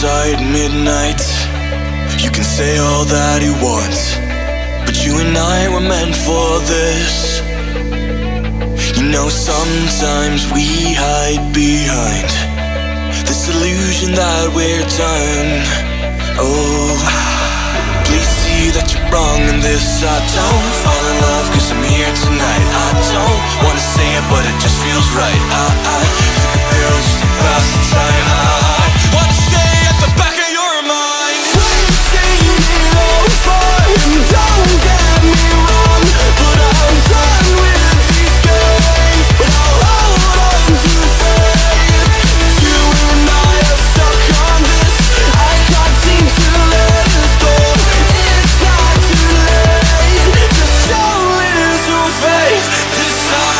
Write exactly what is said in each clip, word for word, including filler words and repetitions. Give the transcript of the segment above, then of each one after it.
outside midnight. You can say all that you want, but you and I were meant for this. You know, sometimes we hide behind this illusion that we're done. Oh, please see that you're wrong in this. I don't fall in love cause I'm here tonight. I don't wanna say it but it just feels right. I, I think a girl just to pass the time. I, I wanna stay at the back of your mind. We've seen it over and don't get me wrong, but I'm done with these games. But I'll hold on to faith. You and I are stuck on this. I can't seem to let us go. It's not too late. Just show little faith this time.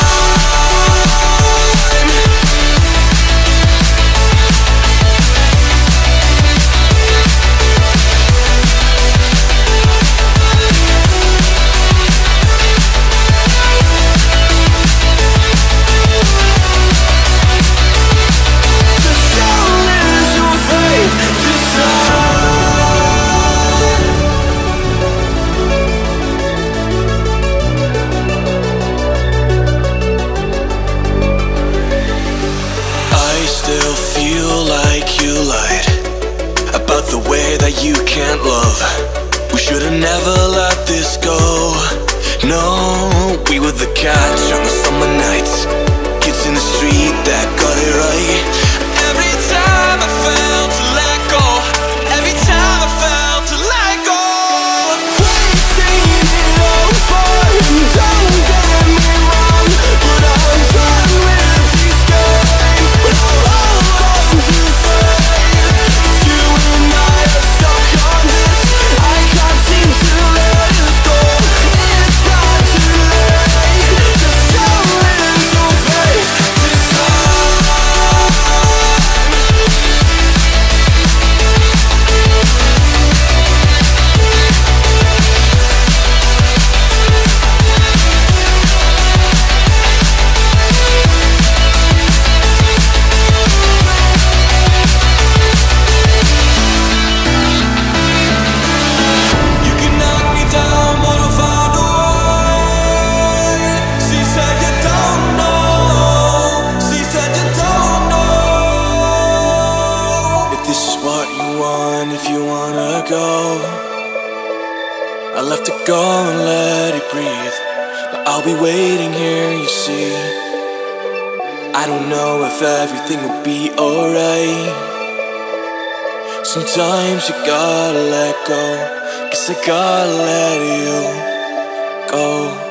You can't love. We should've never let this go. No, we were the catch on the summer nights, kids in the street that got it right. Every time I felt to let go, every time I felt to let go. We've seen it over and don't get me wrong, but I'm done with these games. But I'll hold on to faith. You and I are stuck on this. I can't seem to let us go. It's not too late. Just show little faith this time. You can knock me down, but I'll find a way. She said you don't know. She said you don't know. If this is what you want, if you wanna go, I'll have to go and let it breathe. But I'll be waiting here, you see. I don't know if everything will be alright. Sometimes you gotta let go, 'cause I gotta let you go.